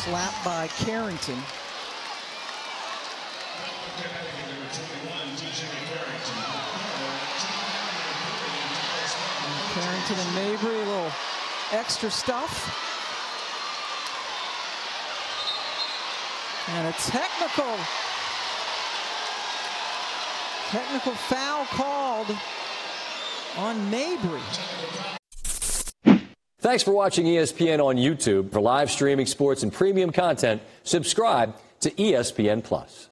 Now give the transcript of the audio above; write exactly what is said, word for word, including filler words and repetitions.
slap by Carrington. Carrington and Mabrey, a little extra stuff. And a technical, technical foul called on Mabrey. Thanks for watching E S P N on YouTube. For live streaming sports and premium content, subscribe to E S P N Plus.